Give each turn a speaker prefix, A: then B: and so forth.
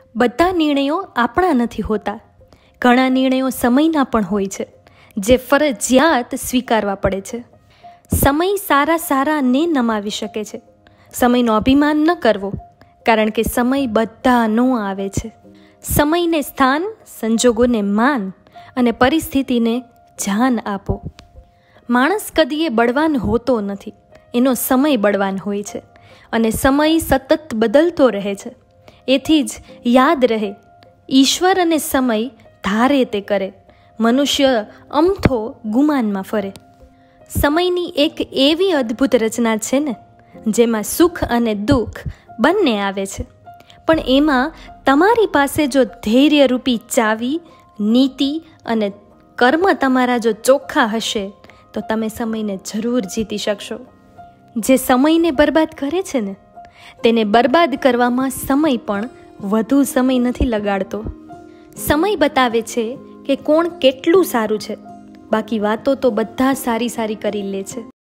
A: બધા નિર્ણયો આપણા નથી હોતા. ઘણા નિર્ણયો સમયના પણ હોય છે, જે ફરજિયાત સ્વીકારવા પડે છે. સમય સારાને નમાવી શકે છે. સમયનો અભિમાન ન કરવો, કારણ કે સમય બધાનો આવે છે. સમયને સ્થાન, સંજોગોને માન અને પરિસ્થિતિને જાન આપો. માણસ કદીએ બળવાન હોતો નથી, એનો સમય બળવાન હોય છે અને સમય સતત બદલતો રહે છે. એથી જ યાદ રહે, ઈશ્વર અને સમય ધારે તે કરે, મનુષ્ય અમથો ગુમાનમાં ફરે. સમયની એક એવી અદ્ભુત રચના છે ને, જેમાં સુખ અને દુઃખ બંને આવે છે. પણ એમાં તમારી પાસે જો ધૈર્યરૂપી ચાવી, નીતિ અને કર્મ તમારા જો ચોખ્ખા હશે, તો તમે સમયને જરૂર જીતી શકશો. જે સમયને બરબાદ કરે છે ને, તેને બરબાદ કરવામાં સમય પણ વધુ સમય નથી લગાડતો. સમય બતાવે છે કે કોણ કેટલું સારું છે, બાકી વાતો તો બધા સારી કરી લે છે.